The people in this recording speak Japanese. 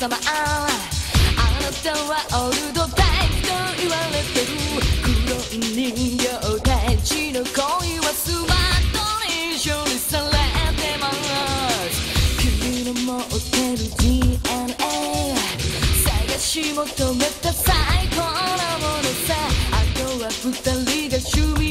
様あなたはオールドタイプと言われてるクローン人形たちの恋はスマートに処理されてます君の持ってる DNA 探し求めた最高なものさあとは二人が趣味